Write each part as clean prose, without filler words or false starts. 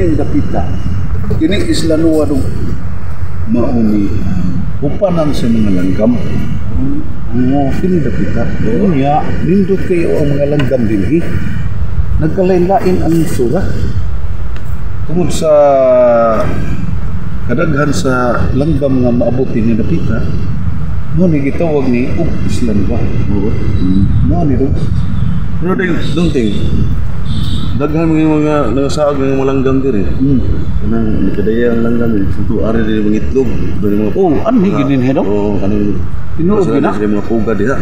kining dapita. Kini Isla Nuwa dong mauni upanan sa mga langgam. Kini dapita. Unya nindot kayo ang mga langgam dinhi. Nagkalain-lain ang sura. Tungod sa kadaghan sa langgam nga maabuti ni dapita, mo ni gitawag ni Isla Nuwa. Mo ni dong. Pero dong ting. Daghan mga nangasaag ng mga langgam diri. Kanang kadaya ang langgam dito ari diri mga itlog, diri mga anhi ginin hedo. Kanang tinuod gina mga puga diha.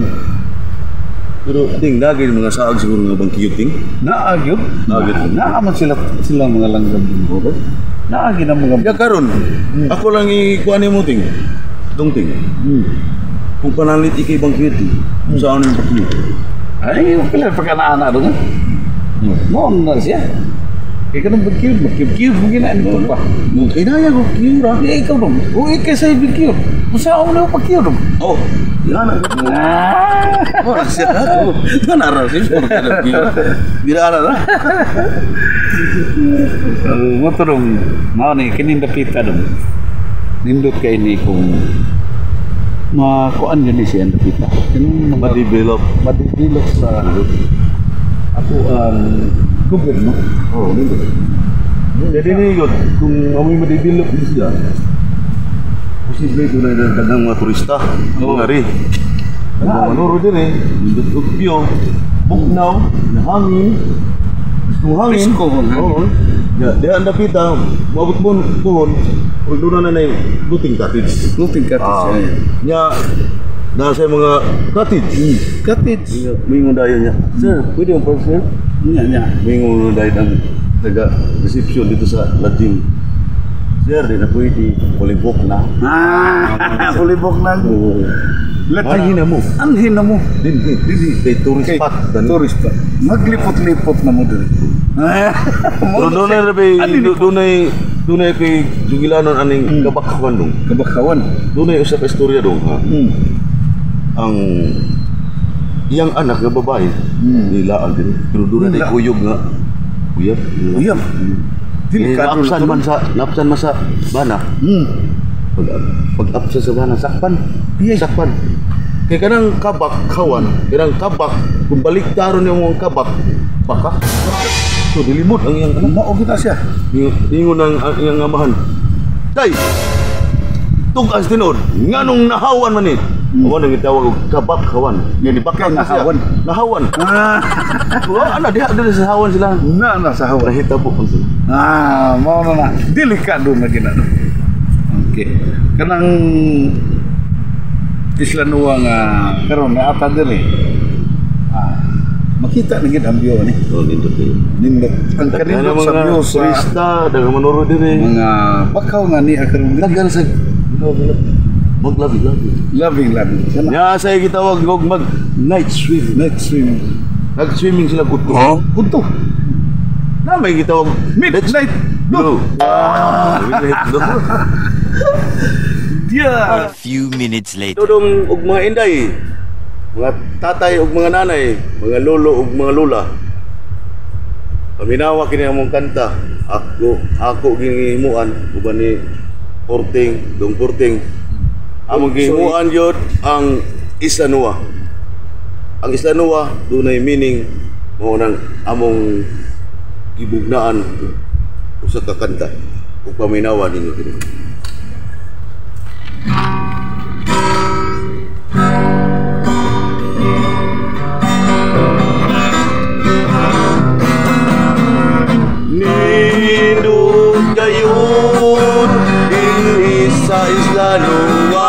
Pero ting dagay mga saag siguro nga bangkiyot ting. Naagyod. Naaman sila mga langgam dito. Naagi na mga ya karon. Ako lang ikuan mo ting. Dong ting. Kung panalit ikay bangkiyot, saan ang bangkiyot? Ay, pila pagkanaan doon. Noon na siya. Kaya ka nang mag-cube mo ginaan ito pa. Kinaya ko, cube ra. Ikaw dong. Ikaw sa'yo mag-cube. Masa ako na pag-cube dong. Yan ang siya ako. Nanara siya. Birara na. Mo to dong. Mao ni kinindapita dong. Nindot kay ni kung makuan yun siya dapita. Madidevelop sa ako ang gobyerno. Jadi ni yun, kung amoy madidevelop din siya, posible ito na dagang mga turista. Mga rin. Ang manuro din eh. Yung view, bugnaw, hangin. Gusto hangin. Risko ang hangin. Di ang dapita, mabot mo pohon, kung doon na na luting cottage. Luting cottage. Nya, dahil sa mga cottage. Cottage. Mingon dayo niya. Sir, pwede yung parcel? Nya. Mingon dayo ang taga-reception dito sa lodging. Sir, di na pwede. Pulibok na. Pulibok na. Anhin na mo. Anhin na mo. Dili. Kay tourist spot. Tourist spot. Maglipot-lipot na mo dili. Pero doon ay kay Jugilanon aning kabakawan dong. Kabakawan. Doon ay usap istorya dong. Ang iyang anak nga babae nilaan din. Pero doon ay kuyog nga. Uyab. Napsan man sa bana. Pag absa sa bana sakpan. Sakpan. Kaya kanang kabakawan, kung balik taron yung mga kabak, baka. So dilimot ang iyang anak. Mao kita siya. Ingon ang iyang amahan. Day! Tugas tinod, nganong nahawan man eh. Awan ang itawag og kabakawan. Yan ibaka na siya. Nahawan. Ana diha sa hawan sila. Na sa hawan. Nahitabo man sila. Mao na. Delikado na ginano. Okay. Kanang Isla Nuwa nga karon na ata diri. Makita na gid ang view ni. Nindot. Ang kanindot sa view sa turista dagang manuro diri. Mga bakaw nga ni karon dagan sa Loving. Ya saya gitawag og mag night swim. Nag-swimming sila gudto. Gudto. Na may gitawag midnight blue. Midnight blue. A few minutes later. Tudong og mga inday, mga tatay og mga nanay, mga lolo og mga lola. Paminawa kini among kanta. Ako ginihimuan uban ni Dong Porting. Among ginihimuan yun ang Isla Nuwa. Ang Isla Nuwa dunay meaning mao nang among gibugnaan usa ka kanta ug paminawa ninyo kini. Nindot gayon din sa Isla Nuwa,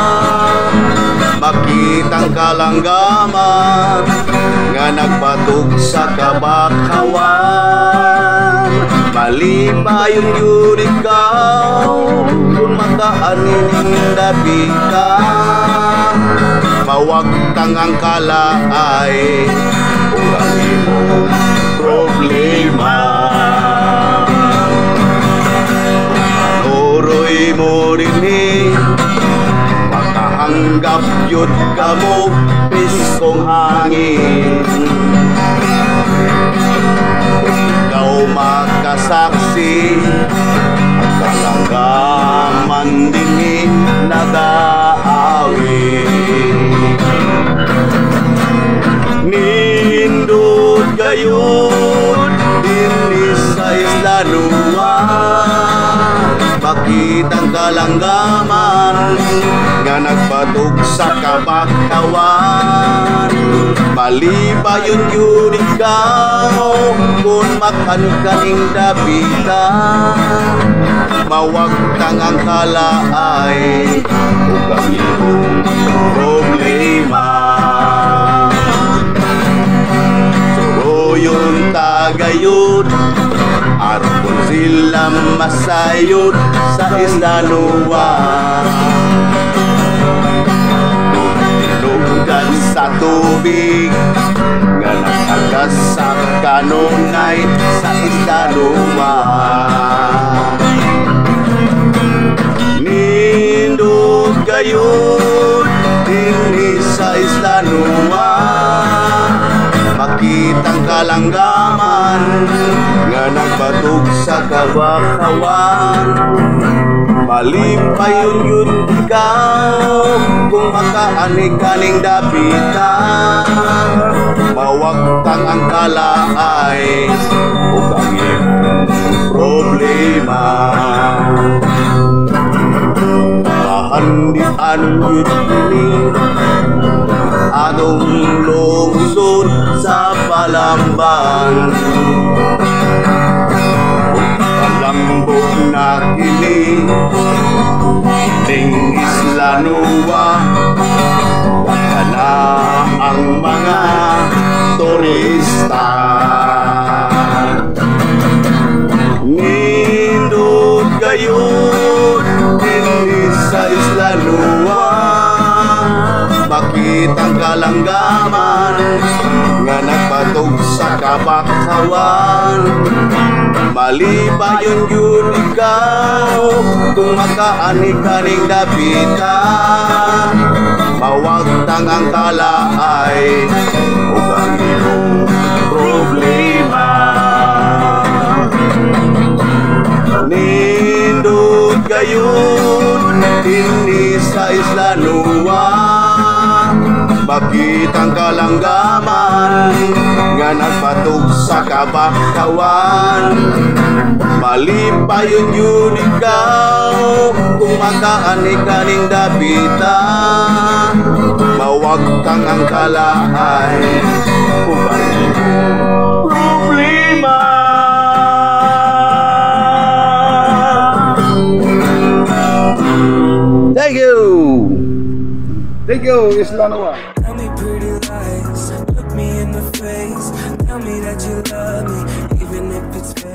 makitang kalanggaman nga nagbatog sa kabakawan. Malipayon yun ikaw kung mataan nining dapita, mawagtang ang kalaay urang imong problema. Manuroy mo rin makahanggap yun ka mo piskong hangin. Ikaw saksi kalanggaman dinhi nag-aawi nindot gayon dinhi sa Isla Nua makitang kalanggaman nga nagbatog sa kabakawan malibayon yun ikaw kung makankaning dapita mawagtang ang kalaay ug ang iyong problema suroyon tagayod aron sila masayod sa Isla Nua tinugan sa tubig nga nakagas sa kanunay sa Isla Nua nindot gayon dinhi sa Isla Nua makitang kalanggaman nga nagbatog sa kabakawan malipayon yun ikaw kung makaani-kaning dapita mawagtang ang kalaay ug ang iyong problema pahandian yun ini atong lungsod sa Balamban kalambog na kini ning Isla Nua baka na ang mga turista nindot gayon dinhi sa Isla Nua makitang kalanggaman nga nagbatog sa kabakawan malibayon yun ikaw kung makaani-kaning dapita mawagtang ang kalaay ug ang iyong problema nindot gayon dinhi sa Isla Nua makitang kalanggaman nga nagbatog sa kabakawan malipayon yun ikaw kung makaani-kaning dapita mawagtang ang kalaay ug ang iyong problema Thank you, Isla Nua. Tell me pretty lies, look me in the face. Tell me that you love me, even if it's fake.